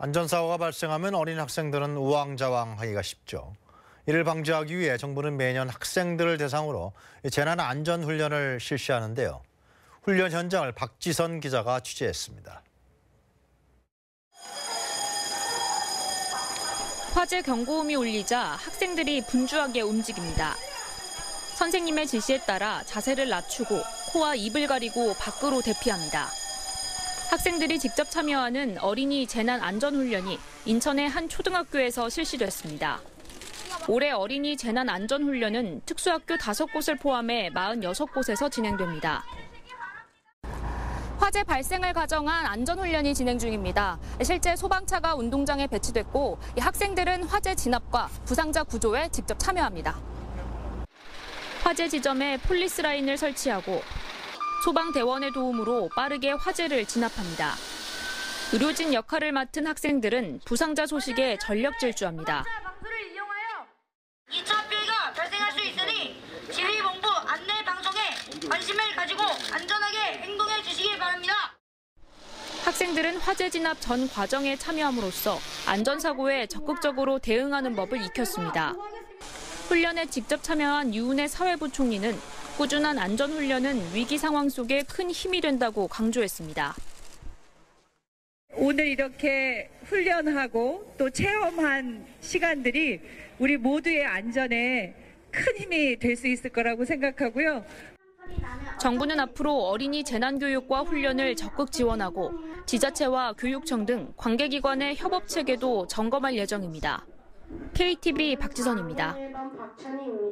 안전사고가 발생하면 어린 학생들은 우왕좌왕하기가 쉽죠. 이를 방지하기 위해 정부는 매년 학생들을 대상으로 재난안전훈련을 실시하는데요. 훈련 현장을 박지선 기자가 취재했습니다. 화재 경고음이 울리자 학생들이 분주하게 움직입니다. 선생님의 지시에 따라 자세를 낮추고 코와 입을 가리고 밖으로 대피합니다. 학생들이 직접 참여하는 어린이 재난안전훈련이 인천의 한 초등학교에서 실시됐습니다. 올해 어린이 재난안전훈련은 특수학교 5곳을 포함해 46곳에서 진행됩니다. 화재 발생을 가정한 안전훈련이 진행 중입니다. 실제 소방차가 운동장에 배치됐고 학생들은 화재 진압과 부상자 구조에 직접 참여합니다. 화재 지점에 폴리스 라인을 설치하고 소방대원의 도움으로 빠르게 화재를 진압합니다. 의료진 역할을 맡은 학생들은 부상자 소식에 전력 질주합니다. 2차 피해가 발생할 수 있으니 지휘본부 안내 방송에 관심을 가지고 안전하게 행동해 주시기 바랍니다. 학생들은 화재 진압 전 과정에 참여함으로써 안전사고에 적극적으로 대응하는 법을 익혔습니다. 훈련에 직접 참여한 유은혜 사회부총리는 꾸준한 안전훈련은 위기 상황 속에 큰 힘이 된다고 강조했습니다. 오늘 이렇게 훈련하고 또 체험한 시간들이 우리 모두의 안전에 큰 힘이 될 수 있을 거라고 생각하고요. 정부는 앞으로 어린이 재난교육과 훈련을 적극 지원하고 지자체와 교육청 등 관계기관의 협업 체계도 점검할 예정입니다. KTV 박지선입니다.